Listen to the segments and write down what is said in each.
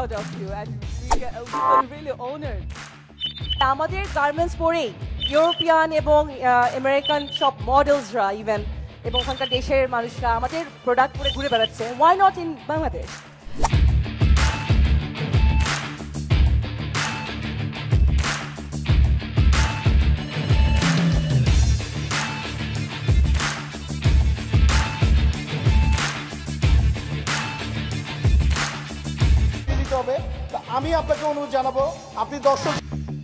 proud of you and we are really honored. আমাদের garments পরেই European এবং American সব মডেলসরা ইভেন এবং ওখানকার দেশের মানুষরা আমাদের প্রোডাক্ট পরে ঘুরে বেড়াচ্ছে। Why not in Bangladesh? আমি আপনাকে অনুরোধ জানাবো আপনি দর্শক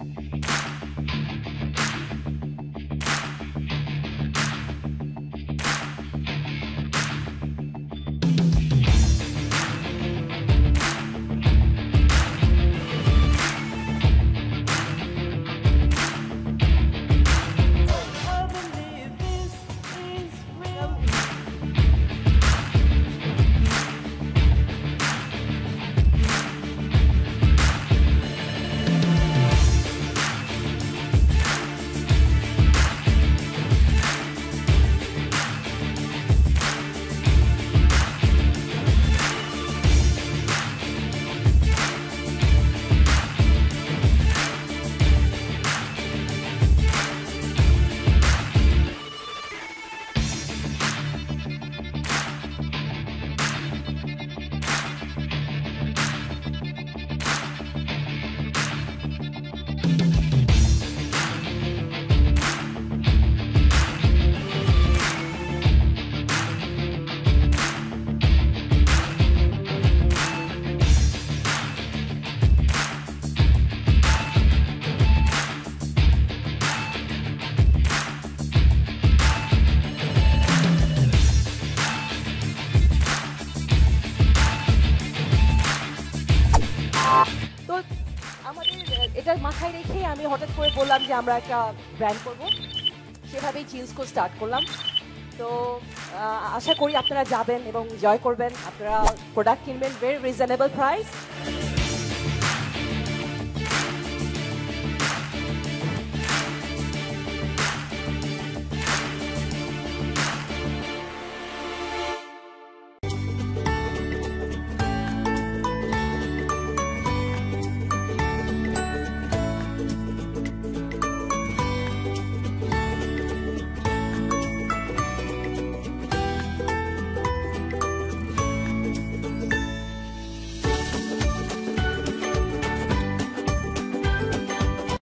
মাথায় রেখে আমি হঠাৎ করে বললাম যে আমরা একটা ব্র্যান্ড করব, সেভাবেই চিলস করে স্টার্ট করলাম। তো আশা করি আপনারা যাবেন এবং এনজয় করবেন, আপনারা প্রোডাক্ট কিনবেন ভেরি রিজনেবল প্রাইস।